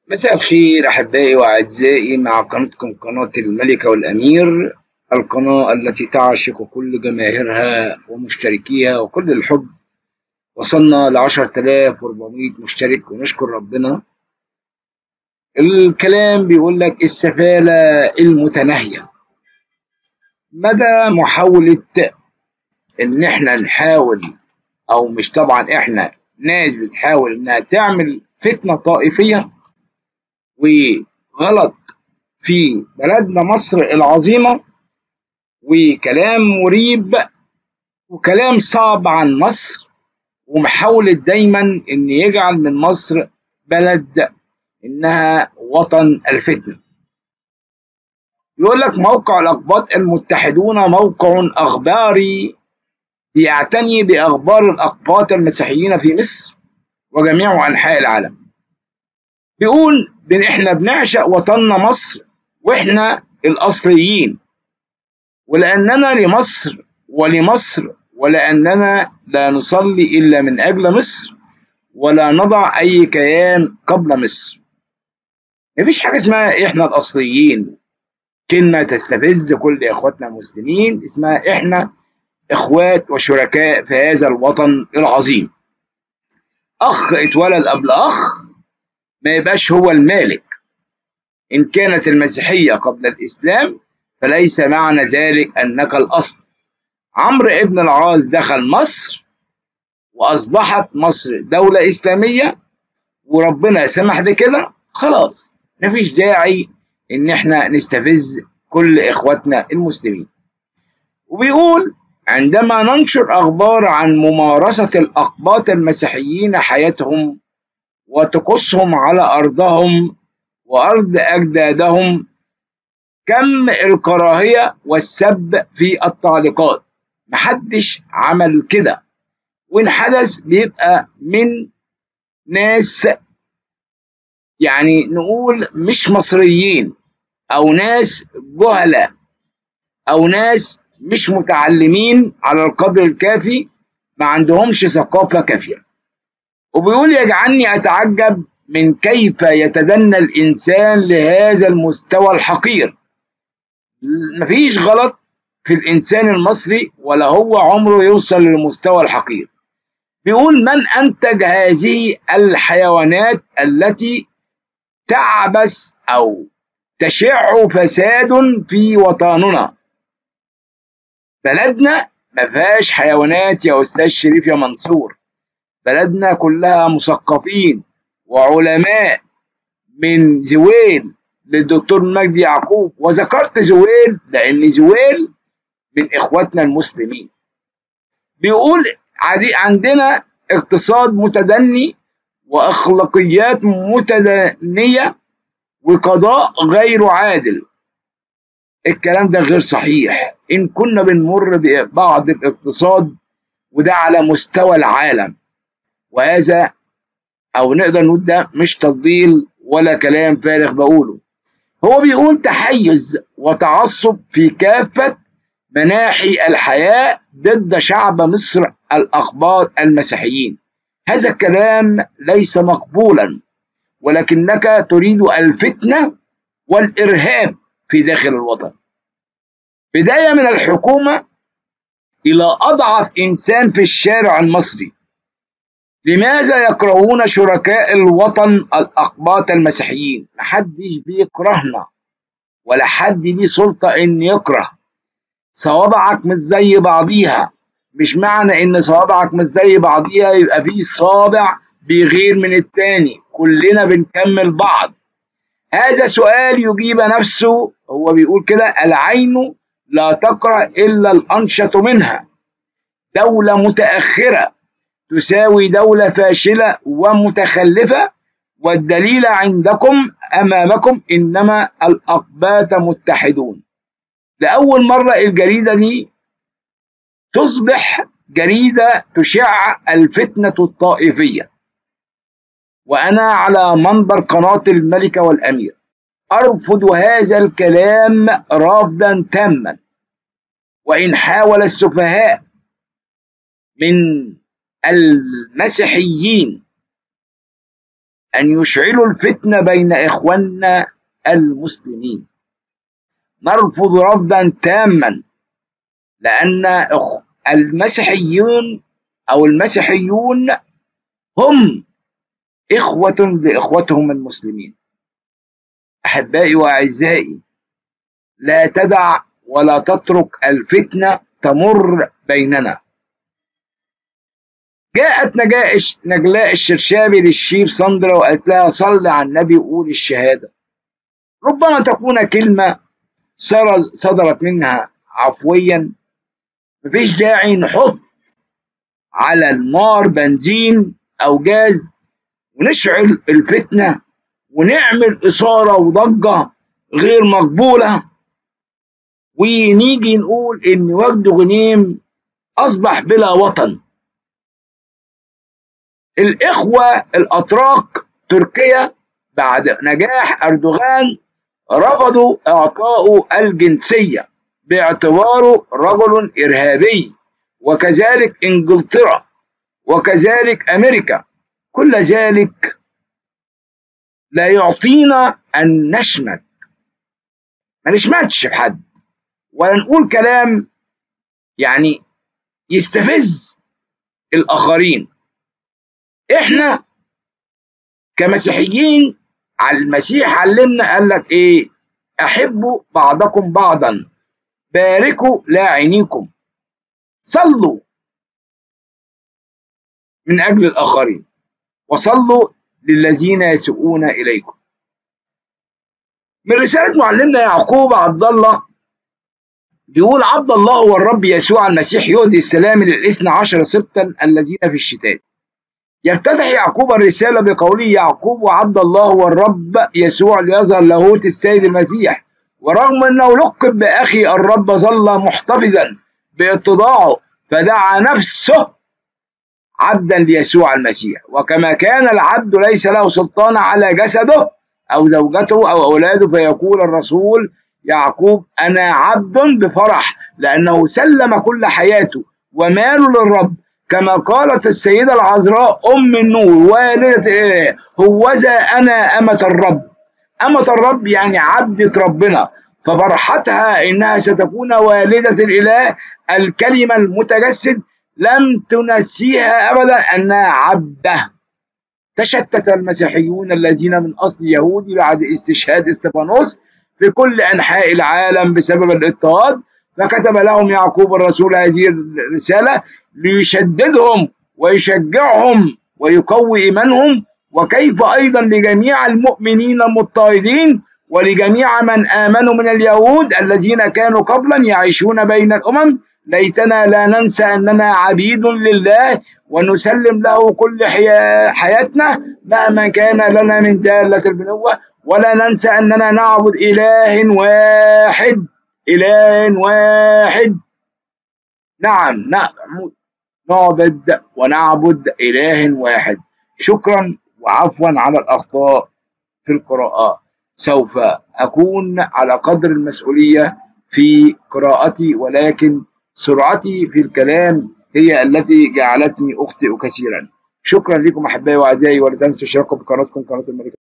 مساء الخير أحبائي وأعزائي مع قناتكم قناة الملكة والأمير، القناة التي تعشق كل جماهيرها ومشتركيها وكل الحب. وصلنا ل10,400 مشترك ونشكر ربنا. الكلام بيقول لك السفالة المتناهية. مدى محاولة إن إحنا نحاول، أو مش طبعا إحنا، ناس بتحاول إنها تعمل فتنة طائفية وغلط في بلدنا مصر العظيمة، وكلام مريب وكلام صعب عن مصر، ومحاولة دايما ان يجعل من مصر بلد انها وطن الفتنة. يقول لك موقع الأقباط المتحدون موقع أخباري يعتني بأخبار الأقباط المسيحيين في مصر وجميع أنحاء العالم. بيقول احنا بنعشق وطننا مصر واحنا الأصليين، ولأننا لمصر ولأننا لا نصلي إلا من أجل مصر ولا نضع أي كيان قبل مصر. مفيش حاجة اسمها إحنا الأصليين، كلمة تستفز كل إخواتنا المسلمين. اسمها إحنا إخوات وشركاء في هذا الوطن العظيم. أخ اتولد قبل أخ ما يبقاش هو المالك. إن كانت المسيحية قبل الإسلام فليس معنى ذلك أنك الأصل. عمرو ابن العاص دخل مصر وأصبحت مصر دولة إسلامية وربنا سمح بكده، خلاص مفيش داعي إن احنا نستفز كل إخواتنا المسلمين. وبيقول عندما ننشر أخبار عن ممارسة الأقباط المسيحيين حياتهم وطقوسهم على أرضهم وأرض أجدادهم، كم الكراهية والسب في التعليقات. محدش عمل كده، وإن حدث بيبقى من ناس يعني نقول مش مصريين، أو ناس جهلة، أو ناس مش متعلمين على القدر الكافي، ما عندهمش ثقافة كافية. وبيقول يجعلني أتعجب من كيف يتدنى الإنسان لهذا المستوى الحقير. مفيش غلط في الإنسان المصري ولا هو عمره يوصل للمستوى الحقير. بيقول من أنتج هذه الحيوانات التي تعبث أو تشع فساد في وطننا؟ بلدنا ما فيهاش حيوانات يا أستاذ شريف يا منصور. بلدنا كلها مثقفين وعلماء، من زويل للدكتور مجدي يعقوب. وذكرت زويل لأن زويل من إخواتنا المسلمين. بيقول عندنا اقتصاد متدني وأخلاقيات متدنية وقضاء غير عادل. الكلام ده غير صحيح. إن كنا بنمر ببعض الاقتصاد وده على مستوى العالم، وهذا أو نقدر نقول ده مش تفضيل ولا كلام فارغ بقوله. هو بيقول تحيز وتعصب في كافة مناحي الحياة ضد شعب مصر الأقباط المسيحيين. هذا الكلام ليس مقبولا، ولكنك تريد الفتنة والإرهاب في داخل الوطن، بداية من الحكومة إلى أضعف إنسان في الشارع المصري. لماذا يكرهون شركاء الوطن الأقباط المسيحيين؟ محدش بيكرهنا ولا حد ليه سلطة إن يكره. صوابعك مش زي بعضيها. مش معنى إن صوابعك مش زي بعضيها يبقى في صابع بيغير من التاني. كلنا بنكمل بعض. هذا سؤال يجيب نفسه. هو بيقول كده العين لا تقرأ إلا الأنشط منها. دولة متأخرة تساوي دولة فاشلة ومتخلفة، والدليل عندكم أمامكم، إنما الأقباط متحدون. لأول مرة الجريدة دي تصبح جريدة تشع الفتنة الطائفية. وأنا على منبر قناة الملكة والأمير أرفض هذا الكلام رفضا تاما. وإن حاول السفهاء من المسيحيين أن يشعلوا الفتنة بين إخواننا المسلمين. نرفض رفضا تاما، لأن المسيحيون أو المسيحيون هم إخوة لإخوتهم المسلمين. أحبائي وأعزائي، لا تدع ولا تترك الفتنة تمر بيننا. جاءت نجلاء الشرشابي للشيف صندرة وقالت لها صل على النبي وقول الشهادة. ربما تكون كلمة صدرت منها عفويا، مفيش داعي نحط على النار بنزين أو جاز ونشعل الفتنة ونعمل إثارة وضجة غير مقبولة، ونيجي نقول إن وفد غنيم أصبح بلا وطن. الإخوة الأتراك تركيا بعد نجاح أردوغان رفضوا إعطاؤه الجنسية باعتباره رجل إرهابي، وكذلك إنجلترا وكذلك أمريكا. كل ذلك لا يعطينا أن نشمت، ما نشمتش بحد ولا نقول كلام يعني يستفز الآخرين. إحنا كمسيحيين على المسيح علمنا، قال لك إيه؟ أحبوا بعضكم بعضا، باركوا لاعنيكم، صلوا من أجل الآخرين، وصلوا للذين يسيئون إليكم. من رسالة معلمنا يعقوب عبد الله بيقول: عبد الله هو الرب يسوع المسيح يهدي السلام للاثنى عشر سبطا الذين في الشتات. يفتتح يعقوب الرسالة بقوله: يعقوب وعبد الله هو الرب يسوع ليظهر لاهوت السيد المسيح، ورغم أنه لقب بأخي الرب ظل محتفظا باتضاعه، فدعا نفسه عبدا ليسوع المسيح. وكما كان العبد ليس له سلطان على جسده أو زوجته أو أولاده، فيقول الرسول يعقوب: أنا عبد بفرح، لأنه سلم كل حياته وماله للرب. كما قالت السيدة العذراء أم النور والدة الإله: هوذا أنا أمة الرب. أمة الرب يعني عبدة ربنا، ففرحتها إنها ستكون والدة الإله الكلمة المتجسد لم تنسيها أبدا أنها عبده. تشتت المسيحيون الذين من أصل يهودي بعد استشهاد استفانوس في كل أنحاء العالم بسبب الاضطهاد، فكتب لهم يعقوب الرسول هذه الرسالة ليشددهم ويشجعهم ويقوي إيمانهم، وكيف أيضا لجميع المؤمنين المضطهدين ولجميع من آمنوا من اليهود الذين كانوا قبلا يعيشون بين الأمم. ليتنا لا ننسى أننا عبيد لله ونسلم له كل حياتنا مهما كان لنا من دالة البنوة، ولا ننسى أننا نعبد إله واحد. إله واحد، نعم، نعبد ونعبد إله واحد. شكرا وعفوا على الأخطاء في القراءة. سوف أكون على قدر المسؤولية في قراءتي، ولكن سرعتي في الكلام هي التي جعلتني أخطئ كثيرا. شكرا لكم أحبائي وأعزائي، ولا تنسوا اشتراككم بقناتكم قناة الملك.